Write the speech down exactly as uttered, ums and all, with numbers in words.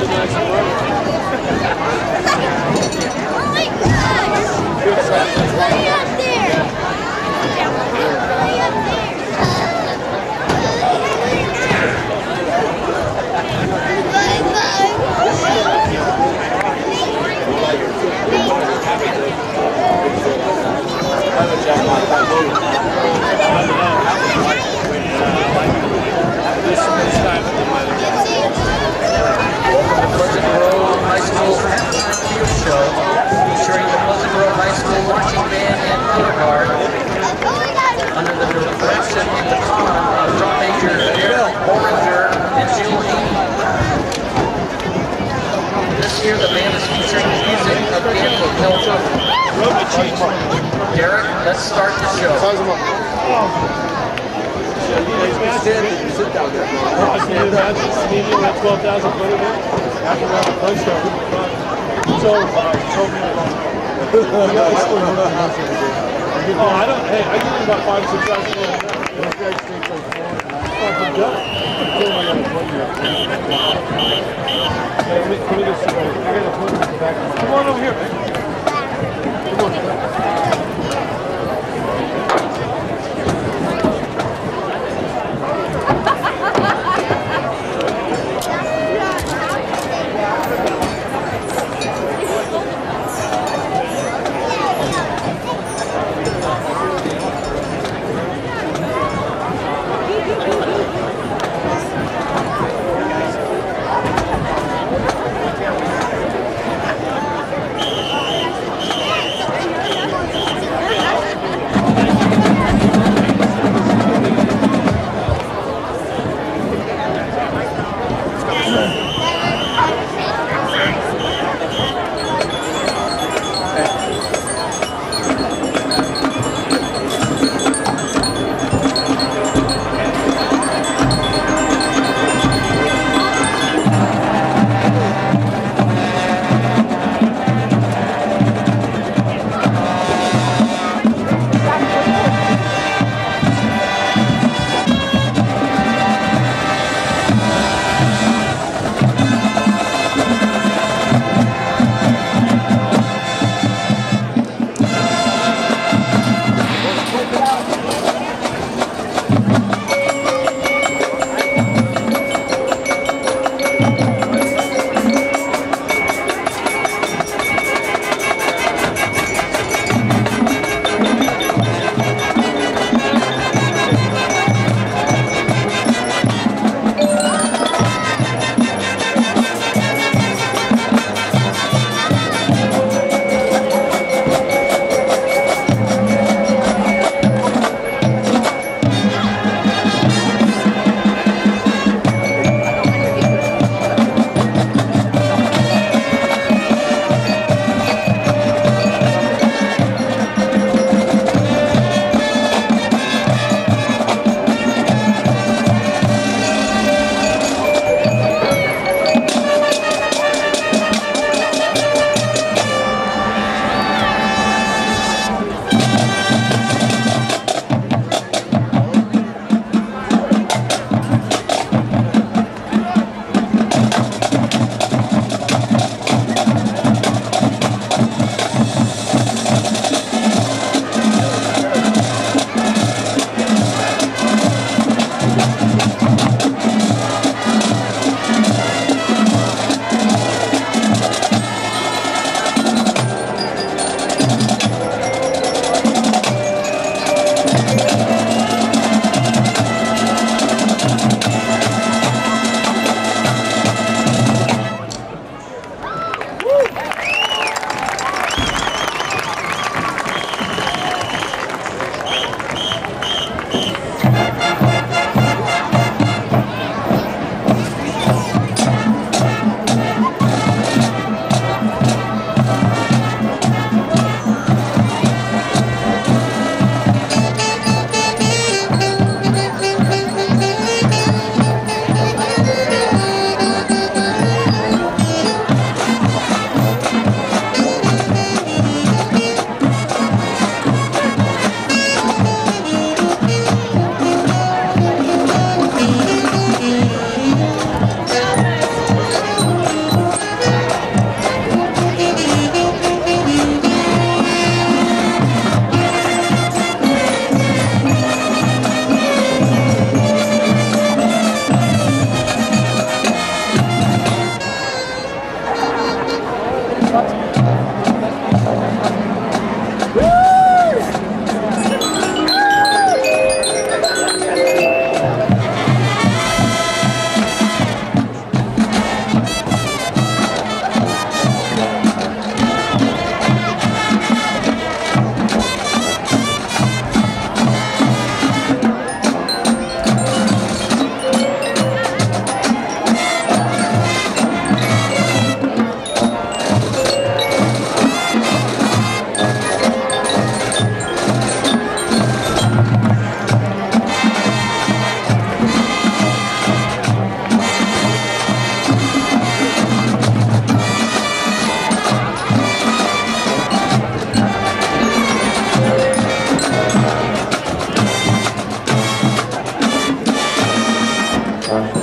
Featuring the Pleasant Grove High School Marching Band and Color Guard under the direction and the command of drum major Derek Bollinger and Jill Haney. This year the band is featuring the music of Daniel Elfman. Derek, let's start the show. Sit down there. Can you imagine sneezing at twelve thousand foot again? After around the punch down. So, uh, told me about oh, I don't, hey, I give you about five, six thousand foot. This guy stinks like four. Fucking done. Hey, let me, let me just sit right here. I got a phone in the back of my Come on over here, man. Come on. Thank you.